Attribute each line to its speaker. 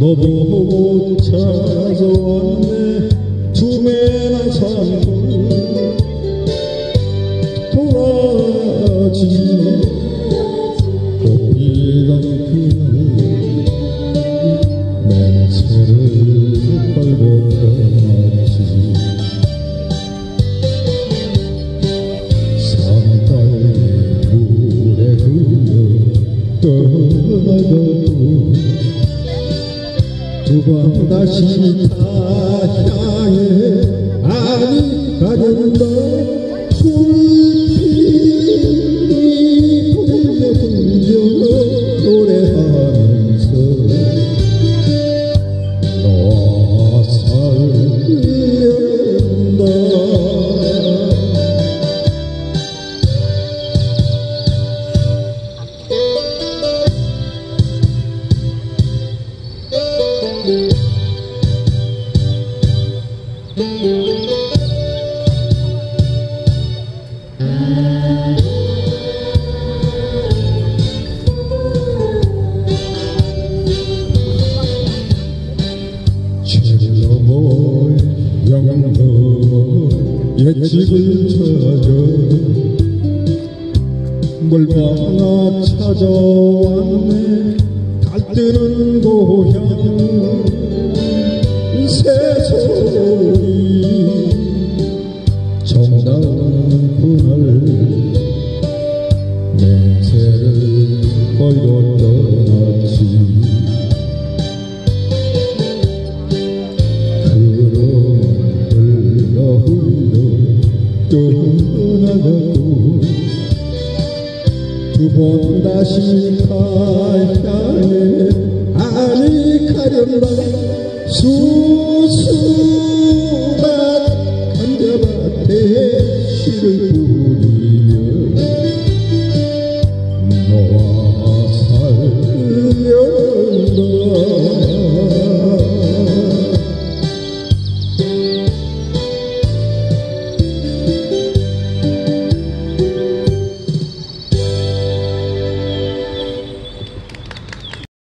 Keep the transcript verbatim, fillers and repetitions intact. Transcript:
Speaker 1: 너 보고 찾아왔네 두매나 산골 도라지 꽃피던 그날 맹세를 걸고 떠났지 산딸 물에 흘러 떠나가고 두 번 다시 다 향해 아니 가련다 불빛이 불려 불려 노래하면서 너와 살련다 칠넘어 영넘어 옛집을 찾아 멀방아 찾아왔네 달뜨는 고향 새소리 정다운 그날 맹세를 걸고 떠났지 떠나가고 두 번 다시 가향해 아니 가련다 수수밭 감자밭에 씨를 뿌리